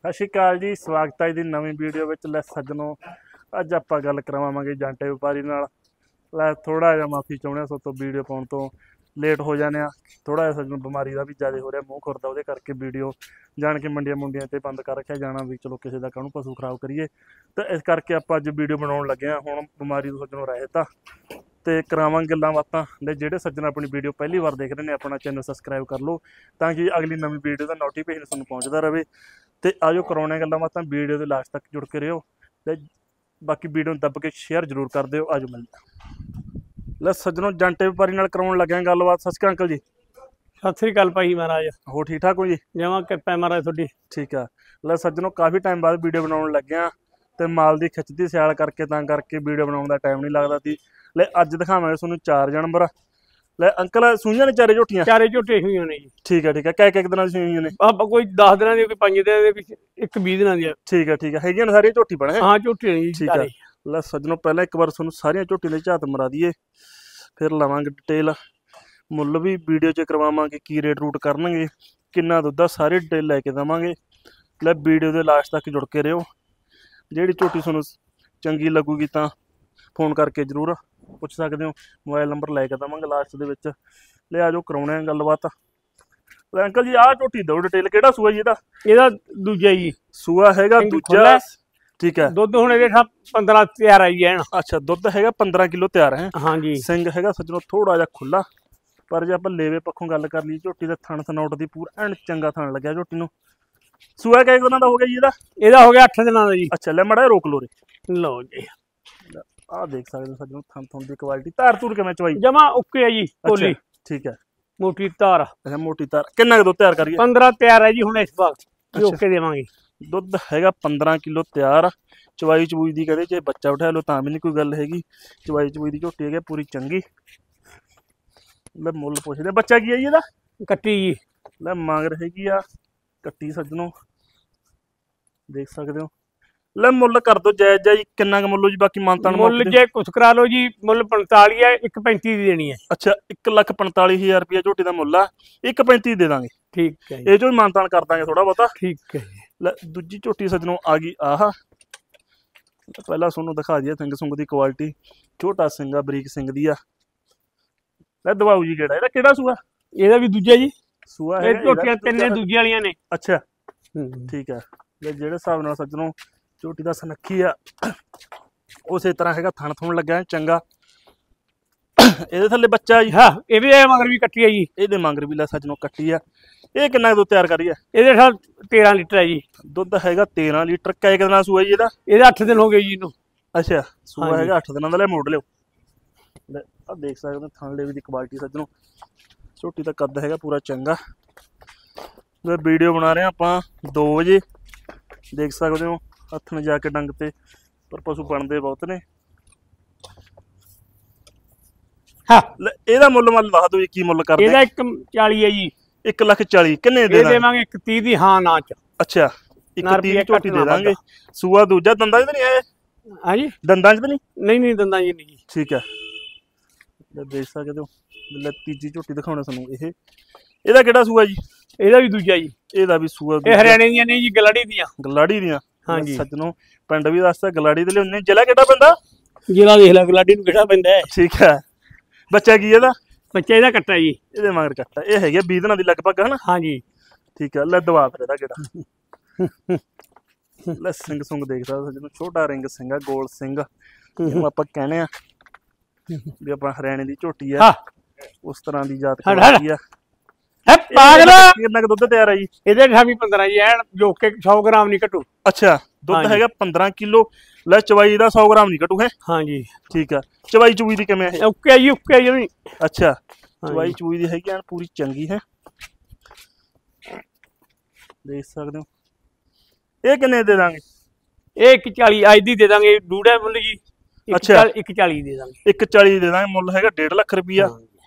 ਸਤਿ ਸ਼੍ਰੀ ਅਕਾਲ ਜੀ, ਸਵਾਗਤ ਹੈ ਜੀ ਨਵੀਂ ਵੀਡੀਓ ਵਿੱਚ। ਲੈ ਸੱਜਣੋ, ਅੱਜ ਆਪਾਂ ਗੱਲ ਕਰਵਾਵਾਂਗੇ ਜਾਂਟੇ ਵਪਾਰੀ ਨਾਲ। ਲੈ ਥੋੜਾ ਜਿਹਾ ਮਾਫੀ ਚਾਹੁੰਦੇ ਸੋ ਤੋਂ ਵੀਡੀਓ ਪਾਉਣ ਤੋਂ ਲੇਟ ਹੋ ਜਾਂਦੇ ਆ। ਥੋੜਾ ਜਿਹਾ ਸੱਜਣੋਂ ਬਿਮਾਰੀ ਦਾ ਵੀ ਜ਼ਿਆਦਾ ਹੋ ਰਿਹਾ, ਮੂੰਹ ਖੁਰਦਾ, ਉਹਦੇ ਕਰਕੇ ਵੀਡੀਓ ਜਾਣ ਕੇ ਮੰਡੀਆਂ ਮੁੰਡੀਆਂ ਤੇ ਬੰਦ ਕਰ ਰੱਖਿਆ ਜਾਣਾ ਵੀ ਚਲੋ ਕਿਸੇ ਦਾ ਕਾਹਨੂੰ ਪਸ਼ੂ ਖਰਾਬ ਕਰੀਏ। ਤੇ ਇਸ ਕਰਕੇ ਆਪਾਂ ਅੱਜ ਵੀਡੀਓ ਬਣਾਉਣ ਲੱਗੇ ਹਾਂ। ਹੁਣ ਬਿਮਾਰੀ ਤੋਂ ਸੱਜਣੋਂ ਰਹਿਤ ਆ ਤੇ ਕਰਾਵਾਂਗੇ ਗੱਲਾਂ ਬਾਤਾਂ। ਲੈ ਜਿਹੜੇ ਸੱਜਣ ਆਪਣੀ ਵੀਡੀਓ ਪਹਿਲੀ ਵਾਰ ਦੇਖ ਰਹੇ ਨੇ, ਆਪਣਾ ਚੈਨਲ ਸਬਸਕ੍ਰਾਈਬ ਕਰ ਲਓ ਤਾਂ ਕਿ ਅਗਲੀ ਨਵੀਂ ਵੀਡੀਓ ਦਾ ਨੋਟੀਫਿਕੇਸ਼ਨ ਤੁਹਾਨੂੰ ਪਹੁੰਚਦਾ ਰਹੇ। ਤੇ ਆਜੋ ਕਰਾਉਣੇ ਗੱਲਾਂ ਬਾਤਾਂ, ਵੀਡੀਓ ਦੇ ਲਾਸਟ ਤੱਕ ਜੁੜ ਕੇ ਰਹੋ ਤੇ ਬਾਕੀ ਵੀਡੀਓ ਨੂੰ ਦੱਬ ਕੇ ਸ਼ੇਅਰ ਜ਼ਰੂਰ ਕਰ ਦਿਓ। ਆਜੋ ਮਿਲਦੇ। ਲੈ ਸੱਜਣੋਂ, ਜਾਂਟੇ ਵਪਾਰੀ ਨਾਲ ਕਰਾਉਣ ਲੱਗਿਆ ਗੱਲਬਾਤ। ਸਤਿ ਸ਼੍ਰੀ ਅਕਾਲ ਅੰਕਲ ਜੀ। ਸਤਿ ਸ੍ਰੀ ਅਕਾਲ ਭਾਈ ਮਹਾਰਾਜ। ਹੋ ਠੀਕ ਠਾਕ ਹੋ ਜੀ? ਜਮਾਂ ਕਿਰਪਾ ਮਹਾਰਾਜ ਤੁਹਾਡੀ। ਠੀਕ ਆ। ਲੈ ਸੱਜਣੋਂ, ਕਾਫੀ ਟਾਈਮ ਬਾਅਦ ਵੀਡੀਓ ਬਣਾਉਣ ਲੱਗਿਆ ਤੇ ਮਾਲ ਦੀ ਖਿੱਚਦੀ ਸਿਆਲ ਕਰਕੇ ਤਾਂ ਕਰਕੇ ਵੀਡੀਓ ਬਣਾਉਣ ਦਾ ਟਾਈਮ ਨਹੀਂ ਲੱਗਦਾ ਸੀ। ਲੈ ਅੱਜ ਦਿਖਾਵਾਂਗੇ ਤੁਹਾਨੂੰ 4 ਜਾਨਵਰ। ਲੈ ਅੰਕਲ, ਸੂਈਆਂ ਨੇ ਚਾਰੇ ਝੋਟੀਆਂ? ਚਾਰੇ ਝੋਟੇ ਹੋਈਆਂ ਨੇ ਜੀ। ਠੀਕ ਹੈ ਠੀਕ ਹੈ। ਕਿਹ ਦਿਨਾਂ ਦੀ ਸੂਈਆਂ ਨੇ? ਆਪਾਂ ਕੋਈ 10 ਦਿਨਾਂ ਦੀ, ਕੋਈ 5 ਦਿਨਾਂ ਦੀ, ਇੱਕ 20 ਦਿਨਾਂ ਦੀ। ਠੀਕ ਹੈ ਠੀਕ ਹੈ। ਹੈਗੀਆਂ ਨੇ ਸਾਰੀਆਂ ਝੋਟੀ ਬਣੇ? ਹਾਂ ਝੋਟੀਆਂ ਜੀ। ਠੀਕ ਹੈ। ਲੈ ਸੱਜਣੋਂ, ਪਹਿਲਾਂ ਇੱਕ ਵਾਰ ਤੁਹਾਨੂੰ ਸਾਰੀਆਂ ਝੋਟੀਆਂ ਦੀ ਝਾਤ ਮਰਾ ਦਈਏ, ਫਿਰ ਲਵਾਂਗੇ ਡਿਟੇਲ। ਮੁੱਲ ਵੀ ਵੀਡੀਓ 'ਚ ਕਰਵਾਵਾਂਗੇ, ਕੀ ਰੇਟ ਰੂਟ ਕਰਨਗੇ, ਕਿੰਨਾ ਦੁੱਧ ਆ, ਸਾਰੇ ਡਿਟੇਲ ਲੈ ਕੇ ਦੇਵਾਂਗੇ। ਲੈ ਵੀਡੀਓ ਦੇ ਲਾਸਟ ਤੱਕ ਜੁੜ ਕੇ ਰਹੋ। ਜਿਹੜੀ ਝੋਟੀ ਤੁਹਾਨੂੰ ਚੰਗੀ ਲੱਗੂਗੀ ਤਾਂ ਫੋਨ ਕਰਕੇ ਜ਼ਰੂਰ ਪੁੱਛ ਸਕਦੇ ਹੋ, ਮੋਬਾਈਲ ਨੰਬਰ ਲੈ ਕੇ ਦੇਵਾਂਗੇ ਲਾਸਟ ਦੇ ਵਿੱਚ। ਲੈ ਆਜੋ ਕਰਾਉਣੇ ਆ ਗੱਲਬਾਤ। ਲੈ ਅੰਕਲ ਜੀ, ਆਹ ਝੋਟੀ ਦਿਓ ਡਿਟੇਲ। ਕਿਹੜਾ ਸੂਆ ਜੀ ਇਹਦਾ? ਇਹਦਾ ਦੂਜਾ ਜੀ। ਸੂਆ ਹੈਗਾ ਦੂਜਾ। ਠੀਕ ਹੈ। ਦੁੱਧ ਹੁਣ ਇਹਦੇ 15 ਤਿਆਰ ਆਈ ਹੈ। ਅੱਛਾ, ਦੁੱਧ ਹੈਗਾ 15 ਕਿਲੋ ਤਿਆਰ ਹੈ। ਹਾਂਜੀ। ਸਿੰਘ ਹੈਗਾ ਸੱਜਣੋਂ ਥੋੜਾ ਜਿਹਾ ਖੁੱਲਾ, ਪਰ ਜੇ ਆਪਾਂ ਲੇਵੇ ਪੱਖੋਂ ਗੱਲ ਕਰ ਲਈ, ਝੋਟੀ ਦਾ ਥਣ ਥਨੌਟ ਦੀ ਪੂਰਾ ਐਨ ਚੰਗਾ ਥਣ ਲੱਗਿਆ ਝੋਟੀ ਨੂੰ। ਸੂਆ ਕਿੰਨੇ ਦਿਨਾਂ ਦਾ ਹੋ ਗਿਆ ਜੀ ਇਹਦਾ? ਇਹਦਾ ਹੋ ਗਿਆ 8 ਦਿਨਾਂ ਦਾ ਜੀ। ਅੱਛਾ, ਲੈ ਮੜਾ ਰੋਕ ਲੋ ਰੇ। ਲਓ ਜੀ, ਆਹ ਦੇਖ ਸਕਦੇ ਹੋ ਸੱਜਣੋਂ ਥਣ ਥਣ ਦੀ ਕੁਆਲਿਟੀ। ਧਾਰ ਧੂਰ ਕਿਵੇਂ ਚਵਾਈ? ਜਮਾ ਓਕੇ ਹੈ ਜੀ। ਕੋਲੀ ਠੀਕ ਹੈ। ਮੋਟੀ ਧਾਰ। ਅੱਛਾ, ਮੋਟੀ ਧਾਰ। ਕਿੰਨਾ ਕੁ ਦੁੱਧ ਤਿਆਰ ਕਰੀਏ? 15 ਤਿਆਰ ਹੈ ਜੀ ਹੁਣ ਇਸ ਵਾਰ। ਓਕੇ ਦੇਵਾਂਗੇ। ਦੁੱਧ ਹੈਗਾ 15 ਕਿਲੋ ਤਿਆਰ। ਚਵਾਈ ਚਬੂਈ ਦੀ ਕਹਿੰਦੇ ਜੇ ਬੱਚਾ ਬਿਠਾ ਲਓ ਤਾਂ ਵੀ ਨਹੀਂ ਕੋਈ ਗੱਲ ਹੈਗੀ। ਚਵਾਈ ਚਬੂਈ ਦੀ ਝੋਟੀ ਹੈਗੀ ਪੂਰੀ ਚੰਗੀ। ਲੈ ਮੁੱਲ ਪੁੱਛਦੇ, ਬੱਚਾ ਕੀ ਹੈ ਜੀ ਇਹਦਾ? ਕੱਟੀ ਜੀ। ਲੈ ਮਗਰ ਹੈਗੀ ਆ ਕੱਟੀ ਸੱਜਣੋਂ, ਦੇਖ ਸਕਦੇ ਹੋ। ਲੈ ਮੁੱਲ ਕਰ ਦੋ ਜਾਇਜ਼ ਜੀ। ਕਿੰਨਾ ਕੁ ਮੁੱਲ ਜੀ? ਬਾਕੀ ਮਾਨਤਾਨ ਮੁੱਲ ਜੇ ਕੁਛ ਕਰਾ ਲਓ ਜੀ। ਮੁੱਲ 45 ਹੈ, 1.35 ਦੀ ਦੇਣੀ ਹੈ। ਅੱਛਾ, 1,45,000 ਰੁਪਇਆ ਝੋਟੀ ਦਾ ਮੁੱਲ ਆ। 1.35 ਦੇ ਦਾਂਗੇ। ਠੀਕ ਹੈ। ਇਹ ਚੋਂ ਮਾਨਤਾਨ ਕਰ ਦਾਂਗੇ ਥੋੜਾ ਬਹੁਤਾ। ਠੀਕ ਹੈ। ਲੈ ਦੂਜੀ ਝੋਟੀ ਸੱਜਣੋਂ ਆ ਗਈ ਆਹ। ਪਹਿਲਾਂ ਤੁਹਾਨੂੰ ਦਿਖਾ ਦਈਏ ਸਿੰਘ ਸੁੰਗ ਦੀ ਕੁਆਲਿਟੀ। ਛੋਟਾ ਸਿੰਘ ਆ, ਬਰੀਕ ਸਿੰਘ ਦੀ ਆ। ਲੈ ਦਵਾਊ ਜੀ ਕਿਹੜਾ? ਇਹਦਾ ਕਿਹੜਾ ਸੂਆ? ਇਹਦਾ ਵੀ ਦੂਜਾ ਜੀ। ਸੂਆ ਇਹ ਝੋਟੀਆਂ ਤਿੰਨੇ ਦੂਜੀਆਂ ਵਾਲੀਆਂ ਨੇ। ਅੱਛਾ ਠੀਕ ਹੈ। ਲੈ ਜਿਹੜੇ ਹਿਸਾਬ ਨਾਲ ਸੱਜਣੋਂ ਝੋਟੀ ਦਾ ਸੁਨੱਖੀ ਆ, ਉਸੇ ਤਰ੍ਹਾਂ ਹੈਗਾ ਥਣ ਥੁਣ ਲੱਗਾ ਚੰਗਾ। ਇਹਦੇ ਥੱਲੇ ਬੱਚਾ ਜੀ? ਹਾਂ, ਇਹ ਵੀ ਮਗਰ ਵੀ ਕੱਟੀ ਹੈ ਜੀ। ਇਹਦੇ ਮਗਰ ਵੀ ਲੈ ਸੱਜਣੋਂ ਕੱਟੀ ਆ। ਇਹ ਕਿੰਨਾ ਦੁੱਧ ਤਿਆਰ ਕਰੀ ਹੈ? ਇਹਦੇ 13 ਲੀਟਰ ਹੈ ਜੀ। ਦੁੱਧ ਹੈਗਾ 13 ਲੀਟਰ। ਕਿੰਨੇ ਦਿਨਾਂ ਸੂਆ ਜੀ ਇਹਦਾ? ਇਹਦਾ 8 ਦਿਨ ਹੋ ਗਏ ਜੀ ਇਹਨੂੰ। ਅੱਛਾ, ਸੂਆ ਹੈਗਾ 8 ਦਿਨਾਂ ਦਾ। ਲੈ ਮੋੜ ਲਿਓ। ਲੈ ਆਹ ਦੇਖ ਸਕਦੇ ਹੋ ਥਣ ਲੇਵੇ ਦੀ ਕੁਆਲਿਟੀ ਸੱਜਣੋਂ। ਝੋਟੀ ਦਾ ਕੱਦ ਹੈਗਾ ਪੂਰਾ ਚੰਗਾ। ਲੈ ਵੀਡੀਓ ਬਣਾ ਰਹੇ ਆਪਾਂ 2 ਵਜੇ, ਦੇਖ ਸਕਦੇ ਹੋ। ਹੱਥ ਨੇ ਜਾ ਕੇ ਡੰਗ ਤੇ, ਪਰ ਪਸ਼ੂ ਬਣਦੇ ਬਹੁਤ ਨੇ। ਹਾਂ, ਲੈ ਇਹਦਾ ਮੁੱਲ ਦੱਸ ਦਿਓ ਜੀ, ਕੀ ਮੁੱਲ ਕਰਦੇ? ਇਹਦਾ 140 ਹੈ ਜੀ। 1,40,000 ਕਿੰਨੇ ਦੇ ਦੇਵਾਂਗੇ? 130 ਦੀ ਹਾਂ ਨਾ ਚ। ਅੱਛਾ, 130 ਦੀ ਝੋਟੀ ਦੇ ਦਾਂਗੇ। ਸੂਆ ਦੂਜਾ, ਦੰਦਾਂ 'ਚ ਤਾਂ ਨਹੀਂ ਆਇਆ? ਹਾਂਜੀ, ਦੰਦਾਂ 'ਚ ਤਾਂ ਨਹੀਂ? ਨਹੀਂ ਦੰਦਾਂ 'ਚ ਨਹੀਂ। ਠੀਕ ਹੈ। ਦੇਖ ਸਕਦੇ ਹੋ। ਲੈ ਤੀਜੀ ਝੋਟੀ ਦਿਖਾਉਣਾ ਤੁਹਾਨੂੰ। ਇਹਦਾ ਕਿਹੜਾ ਸੂਆ ਜੀ? ਇਹਦਾ ਵੀ ਦੂਜਾ ਜੀ। ਇਹਦਾ ਵੀ ਸੂਆ? ਇਹ ਹਰਿਆਣੇ ਦੀਆਂ ਨਹੀਂ ਜੀ, ਗਲਾੜੀ ਦੀਆਂ। ਗਲਾੜੀ ਦੀਆਂ? ਹਾਂਜੀ। ਸੱਜਣੋਂ ਪਿੰਡ ਵੀ ਦੱਸਦਾ ਗਲਾੜੀ ਦੇ ਲਿਆਉਂਦੇ। ਜ਼ਿਲ੍ਹਾ ਕਿਹੜਾ ਪੈਂਦਾ? ਜ਼ਿਲ੍ਹਾ ਦੇਖ ਲੈ, ਗਲਾੜੀ ਨੂੰ ਕਿਹੜਾ ਪੈਂਦਾ ਹੈ। ਠੀਕ ਹੈ। ਬੱਚਾ ਕੀ ਇਹਦਾ? ਬੱਚਾ ਇਹਦਾ ਕੱਟਾ ਜੀ। ਇਹਦੇ ਮਗਰ ਕੱਟਾ। ਇਹ ਹੈਗੇ 20 ਦਿਨਾਂ ਦੀ ਲਗਭਗ, ਹਨਾ? ਹਾਂਜੀ। ਠੀਕ ਹੈ। ਲੈ ਦਵਾ ਫਿਰ ਇਹਦਾ ਕਿਹੜਾ। ਲੈ ਸਿੰਘ ਸੁੰਗ ਦੇਖ ਸਕਦੇ ਸੱਜਣੋਂ। ਛੋਟਾ ਰਿੰਗ ਸਿੰਘ ਆ, ਗੋਲ ਸਿੰਘ ਜਿਹਨੂੰ ਆਪਾਂ ਕਹਿੰਦੇ ਆ ਵੀ ਆਪਾਂ ਹਰਿਆਣੇ ਦੀ ਝੋਟੀ ਆ, ਉਸ ਤਰ੍ਹਾਂ ਦੀ ਜਾਤ ਕੀ ਆ। ਕਿੰਨਾ ਕੁ ਦੁੱਧ ਤਿਆਰ ਹੈ ਜੀ ਇਹਦੇ? 15 ਜੀ। ਐਨ ਜੋ ਕਿ 100 ਗ੍ਰਾਮ ਨਹੀਂ ਘਟੂ। ਅੱਛਾ, ਦੁੱਧ ਹੈਗਾ 15 ਕਿਲੋ। ਲੈ ਚਵਾਈ ਦਾ 100 ਗ੍ਰਾਮ ਨਹੀਂ ਘਟੂ ਹੈ? ਹਾਂਜੀ। ਠੀਕ ਆ। ਚਵਾਈ ਚੂਈ ਦੀ ਕਿਵੇਂ ਹੈ? ਓਕੇ ਜੀ, ਓਕੇ ਜੀ। ਅੱਛਾ, ਚਵਾਈ ਚੂਈ ਦੀ ਹੈਗੀ ਐਨ ਪੂਰੀ ਚੰਗੀ ਹੈ, ਦੇਖ ਸਕਦੇ ਹੋ। ਇਹ ਕਿੰਨੇ ਦੇ ਦਾਂਗੇ? ਇਹ 140 ਅੱਜ ਦੀ ਦੇ ਦਾਂਗੇ। ਡੂੜਾ ਮੁੱਲ ਜੀ। ਅੱਛਾ, 140 ਦੇ ਦਾਂਗੇ। 140 ਦੇ ਦਾਂਗੇ। ਮੁੱਲ ਹੈਗਾ 1.5 ਲੱਖ ਰੁਪਈਆ।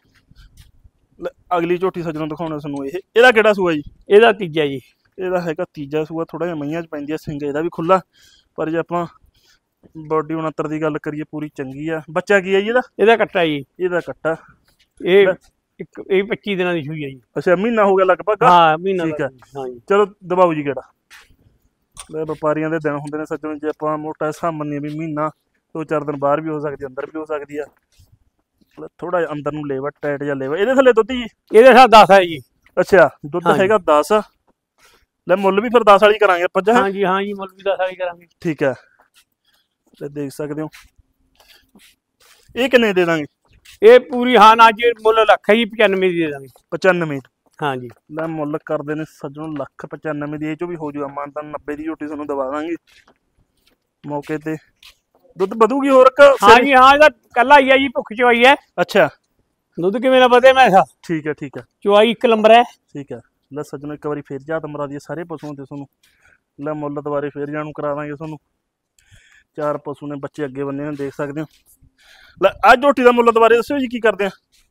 ਅਗਲੀ ਝੋਟੀ ਸੱਜਣੋਂ ਦਿਖਾਉਣਾ ਤੁਹਾਨੂੰ। ਇਹਦਾ ਕਿਹੜਾ ਸੂਆ ਜੀ? ਇਹਦਾ ਤੀਜਾ ਜੀ। ਇਹਦਾ ਹੈਗਾ ਤੀਜਾ ਸੂਆ। ਥੋੜਾ ਜਿਹਾ ਮਈਆਂ 'ਚ ਪੈਂਦੀ ਆ। ਸਿੰਘ ਇਹਦਾ ਵੀ ਖੁੱਲਾ, ਪਰ ਜੇ ਆਪਾਂ ਬੋਡੀ 69 ਦੀ ਗੱਲ ਕਰੀਏ ਪੂਰੀ ਚੰਗੀ ਆ। ਬੱਚਾ ਕੀ ਹੈ ਜੀ ਇਹਦਾ? ਇਹਦਾ ਕੱਟਾ ਜੀ। ਇਹਦਾ ਕੱਟਾ। ਇਹ 25 ਦਿਨਾਂ ਦੀ ਸੂਈ ਹੈ ਜੀ। ਅੱਛਾ, ਮਹੀਨਾ ਹੋ ਗਿਆ ਲਗਭਗ। ਹਾਂ, ਮਹੀਨਾ। ਠੀਕ ਹੈ। ਹਾਂਜੀ, ਚਲੋ ਦਬਾਓ ਜੀ ਕਿਹੜਾ। ਲੈ ਵਪਾਰੀਆਂ ਦੇ ਦਿਨ ਹੁੰਦੇ ਨੇ ਸੱਜਣੋ, ਜੇ ਆਪਾਂ ਮੋਟਾ ਹਿਸਾਬ ਮੰਨੀਏ ਵੀ ਮਹੀਨਾ 2-4 ਦਿਨ ਬਾਹਰ ਵੀ ਹੋ ਸਕਦੀ, ਅੰਦਰ ਵੀ ਹੋ ਸਕਦੀ ਆ। ਥੋੜਾ ਜਿਹਾ ਅੰਦਰ ਨੂੰ ਲੇਵਾ ਟਾਈਟ ਜਿਹਾ ਲੇਵਾ। ਇਹਦੇ ਥੱਲੇ ਦੁੱਧ ਜੀ ਇਹਦੇ ਸਾਥ 10 ਹੈ ਜੀ। ਅੱਛਾ ਦੁੱਧ ਹੈਗਾ 10। ਲੈ ਮੁੱਲ ਵੀ ਫਿਰ 10 ਵਾਲੀ ਕਰਾਂਗੇ ਆਪਾਂ। ਹਾਂਜੀ ਹਾਂ ਜੀ ਮੁੱਲ ਵੀ 10 ਵਾਲੀ ਕਰਾਂਗੇ। ਠੀਕ ਹੈ ਤੇ ਦੇਖ ਸਕਦੇ ਹੋ। ਇਹ ਕਿੰਨੇ ਦੇ ਦਾਂਗੇ? ਇਹ ਪੂਰੀ ਹਾਂ ਨਾ ਜੀ ਮੁੱਲ ਲੱਖ ਹੈ ਜੀ, 95 ਦੀ ਦੇ ਦਾਂਗੇ। 95 ਹਾਂਜੀ ਲੈ ਮੁੱਲ ਕਰਦੇ ਨੇ ਸੱਜਣੋਂ 1,95,000 ਦੀ। ਇਹ ਚੋਂ ਵੀ ਹੋ ਜੂਗਾ ਮਾਨਤਾ। 90 ਦੀ ਝੋਟੀ ਤੁਹਾਨੂੰ ਦਵਾ ਦਾਂਗੇ ਮੌਕੇ ਤੇ। ਦੁੱਧ ਵਧੂਗੀ ਹੋਰ? ਹਾਂਜੀ ਹਾਂ ਇਹਦਾ ਕੱਲਾ ਹੀ ਆ ਜੀ, ਭੁੱਖ ਚਵਾਈ ਹੈ। ਅੱਛਾ ਦੁੱਧ ਕਿਵੇਂ ਨਾ ਵਧੇ ਮੈਂ ਸਾ। ਠੀਕ ਹੈ ਚਵਾਈ 1 ਨੰਬਰ ਹੈ। ਠੀਕ ਹੈ ਲੈ ਸੱਜਣੋਂ ਇੱਕ ਵਾਰੀ ਫੇਰ ਜਾਤ ਮਰਾ ਦਈਏ ਸਾਰੇ ਪਸ਼ੂਆਂ ਤੇ ਤੁਹਾਨੂੰ। ਲੈ ਮੁੱਲ ਦੁਬਾਰੇ ਫੇਰ ਜਾਣੂ ਕਰਾ ਦਾਂਗੇ ਤੁਹਾਨੂੰ। 4 ਪਸ਼ੂ ਨੇ, ਬੱਚੇ ਅੱਗੇ ਬੰਨੇ ਹੋਏ ਦੇਖ ਸਕਦੇ ਹੋ। ਲੈ ਆਹ ਝੋਟੀ ਦਾ ਮੁੱਲ ਦੁਬਾਰੇ ਦੱਸਿਓ ਜੀ, ਕੀ ਕਰਦੇ ਆ?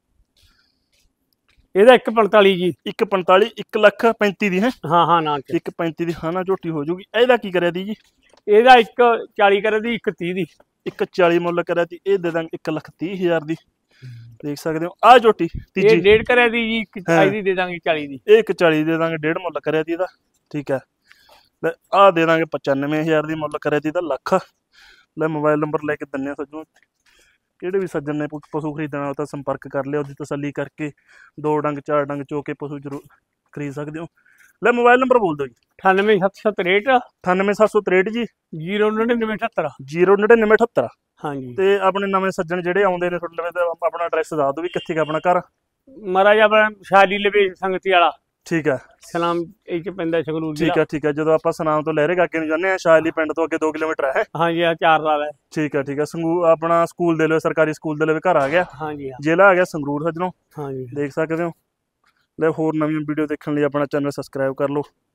ਇਹਦਾ 145 ਜੀ। 145 1,35,000 ਦੀ ਹੈ? ਹਾਂ ਨਾ 1,35,000 ਦੀ ਹਾਂ ਨਾ ਝੋਟੀ ਹੋ ਜੂਗੀ। ਇਹਦਾ ਕੀ ਕਰਿਆ ਦੀ ਜੀ? ਇਹਦਾ 140 ਕਰੇ ਦੀ, 130 ਦੀ। 140 ਮੁੱਲ ਕਰਿਆ ਦੀ। ਇਹ ਦੇ ਦਾਂਗੇ 1,30,000 ਦੀ। ਦੇਖ ਸਕਦੇ ਹੋ ਆਹ ਝੋਟੀ ਤੀਜੀ। ਇਹ 1.5 ਕਰਿਆ ਦੀ ਜੀ, 40 ਦੀ ਦੇ ਦਾਂਗੇ 40 ਦੀ। ਇਹ 140 ਦੇ ਦਾਂਗੇ, 1.5 ਮੁੱਲ ਕਰਿਆ ਦੀ ਇਹਦਾ। ਠੀਕ ਹੈ ਲੈ ਆਹ ਦੇ ਦਾਂਗੇ 95,000 ਦੀ ਮੁੱਲ ਕਰਿਆ ਦੀ ਇਹਦਾ, ਲੱਖ। ਲੈ ਮੋਬਾਈਲ ਨੰਬਰ ਲੈ ਕੇ ਦਿੰਦੇ ਆ ਸੱਜਣੋਂ। ਕਿਹੜੇ ਵੀ ਸੱਜਣ ਨੇ ਪਸ਼ੂ ਖਰੀਦਣਾ ਉਹ ਤਾਂ ਸੰਪਰਕ ਕਰ ਲਿਆ, ਉਹਦੀ ਤਸੱਲੀ ਕਰਕੇ 2 ਡੰਗ 4 ਡੰਗ ਚੋ ਕੇ ਪਸ਼ੂ ਜ਼ਰੂਰ ਖਰੀਦ ਸਕਦੇ ਹੋ। ਲੈ ਮੋਬਾਈਲ ਨੰਬਰ ਬੋਲ ਦਿਓ ਜੀ। 98763 98763 ਜੀ 09978। 09978। ਹਾਂਜੀ ਤੇ ਆਪਣੇ ਨਵੇਂ ਸੱਜਣ ਜਿਹੜੇ ਆਉਂਦੇ ਨੇ ਤੁਹਾਡੇ ਲਵੇ ਤਾਂ ਆਪਣਾ ਐਡਰੈਸ ਦੱਸ ਦਿਓ ਵੀ ਕਿੱਥੇ ਆਪਣਾ ਘਰ? ਮਹਾਰਾਜ ਆਪਣਾ ਸ਼ਾਲੀ ਲਵੇ ਸੰਗਤੀ ਵਾਲਾ। ਠੀਕ ਹੈ ਸਲਾਮ ਇਹ ਚ ਪੈਂਦਾ ਸੰਗਰੂਰ ਠੀਕ ਹੈ ਠੀਕ ਹੈ। ਜਦੋਂ ਆਪਾਂ ਸਨਾਮ ਤੋਂ ਲਹਿਰੇ ਕਾਕੇ ਨੂੰ ਜਾਂਦੇ ਆ, ਸ਼ਾਇਲੀ ਪਿੰਡ ਤੋਂ ਅੱਗੇ 2 ਕਿਲੋਮੀਟਰ ਹੈ। ਹਾਂਜੀ ਆ 4 ਸਾਲ ਹੈ। ਠੀਕ ਹੈ ਆਪਣਾ ਸਕੂਲ ਦੇ ਲਵੇ, ਸਰਕਾਰੀ ਸਕੂਲ ਦੇ ਲਵੇ ਘਰ ਆ ਗਿਆ। ਹਾਂਜੀ ਜ਼ਿਲ੍ਹਾ ਆ ਗਿਆ ਸੰਗਰੂਰ ਸੱਜਣੋਂ। ਹਾਂਜੀ ਦੇਖ ਸਕਦੇ ਹੋ। ਲੈ ਹੋਰ ਨਵੀਆਂ ਵੀਡੀਓ ਦੇਖਣ ਲਈ ਆਪਣਾ ਚੈਨਲ ਸਬਸਕ੍ਰਾਈਬ ਕਰ ਲਓ।